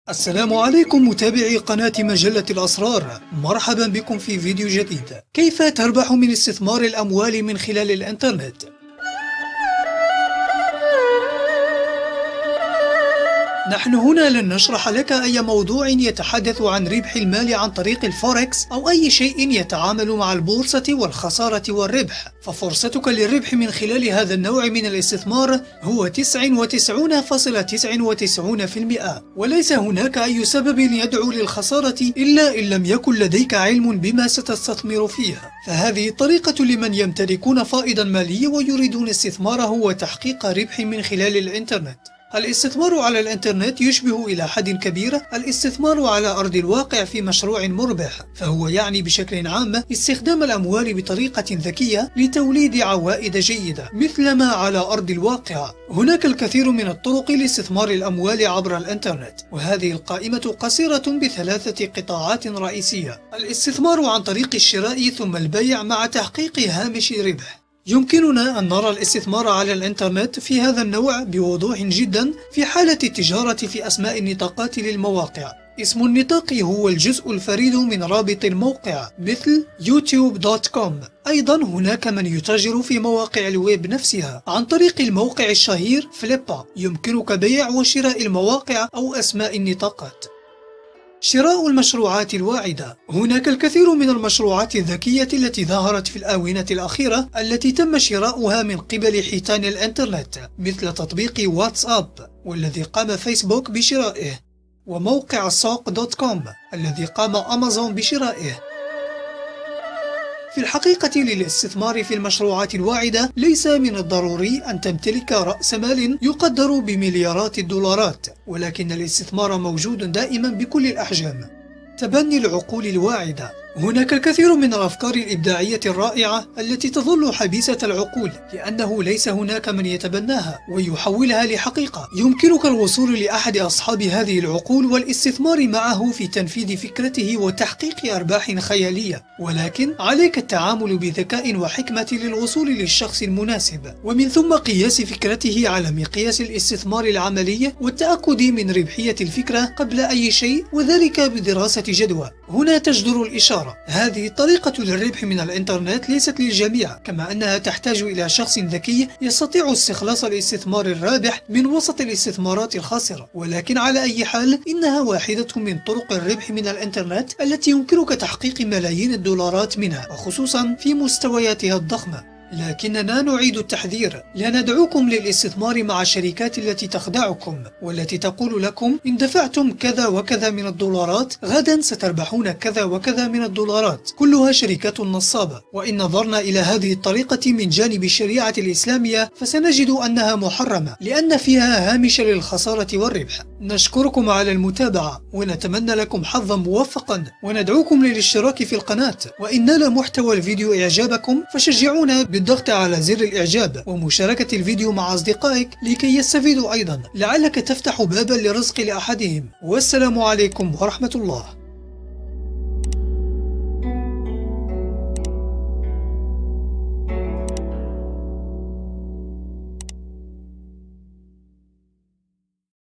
السلام عليكم متابعي قناة مجلة الأسرار، مرحبا بكم في فيديو جديد. كيف تربح من استثمار الأموال من خلال الإنترنت؟ نحن هنا لن نشرح لك أي موضوع يتحدث عن ربح المال عن طريق الفوركس أو أي شيء يتعامل مع البورصة والخسارة والربح، ففرصتك للربح من خلال هذا النوع من الاستثمار هو 99.99%، وليس هناك أي سبب يدعو للخسارة إلا إن لم يكن لديك علم بما ستستثمر فيه، فهذه طريقة لمن يمتلكون فائضا مالي ويريدون استثماره وتحقيق ربح من خلال الإنترنت. الاستثمار على الإنترنت يشبه إلى حد كبير الاستثمار على أرض الواقع في مشروع مربح، فهو يعني بشكل عام استخدام الأموال بطريقة ذكية لتوليد عوائد جيدة مثلما على أرض الواقع. هناك الكثير من الطرق لاستثمار الأموال عبر الإنترنت، وهذه القائمة قصيرة بثلاثة قطاعات رئيسية: الاستثمار عن طريق الشراء ثم البيع مع تحقيق هامش ربح. يمكننا أن نرى الاستثمار على الإنترنت في هذا النوع بوضوح جدا في حالة التجارة في أسماء النطاقات للمواقع. اسم النطاق هو الجزء الفريد من رابط الموقع مثل youtube.com. أيضا هناك من يتاجر في مواقع الويب نفسها عن طريق الموقع الشهير فليبا. يمكنك بيع وشراء المواقع أو أسماء النطاقات. شراء المشروعات الواعدة. هناك الكثير من المشروعات الذكية التي ظهرت في الآونة الأخيرة التي تم شراؤها من قبل حيتان الإنترنت، مثل تطبيق واتساب والذي قام فيسبوك بشرائه، وموقع السوق .com الذي قام أمازون بشرائه. في الحقيقة للاستثمار في المشروعات الواعدة ليس من الضروري أن تمتلك رأس مال يقدر بمليارات الدولارات، ولكن الاستثمار موجود دائما بكل الأحجام. تبني العقول الواعدة. هناك الكثير من الأفكار الإبداعية الرائعة التي تظل حبيسة العقول لأنه ليس هناك من يتبناها ويحولها لحقيقة. يمكنك الوصول لأحد أصحاب هذه العقول والاستثمار معه في تنفيذ فكرته وتحقيق أرباح خيالية، ولكن عليك التعامل بذكاء وحكمة للوصول للشخص المناسب، ومن ثم قياس فكرته على مقياس الاستثمار العملي والتأكد من ربحية الفكرة قبل أي شيء، وذلك بدراسة جدوى. هنا تجدر الإشارة. هذه الطريقة للربح من الإنترنت ليست للجميع، كما أنها تحتاج إلى شخص ذكي يستطيع استخلاص الاستثمار الرابح من وسط الاستثمارات الخاسرة، ولكن على أي حال إنها واحدة من طرق الربح من الإنترنت التي يمكنك تحقيق ملايين الدولارات منها، وخصوصا في مستوياتها الضخمة. لكننا نعيد التحذير: لا ندعوكم للاستثمار مع الشركات التي تخدعكم والتي تقول لكم إن دفعتم كذا وكذا من الدولارات غدا ستربحون كذا وكذا من الدولارات. كلها شركات نصابة، وإن نظرنا إلى هذه الطريقة من جانب الشريعة الإسلامية فسنجد أنها محرمة لأن فيها هامش للخسارة والربح. نشكركم على المتابعة ونتمنى لكم حظا موفقا، وندعوكم للاشتراك في القناة، وإن نال محتوى الفيديو إعجابكم فشجعونا بالضغط على زر الإعجاب ومشاركة الفيديو مع أصدقائك لكي يستفيدوا أيضا، لعلك تفتح بابا لرزق لأحدهم. والسلام عليكم ورحمة الله.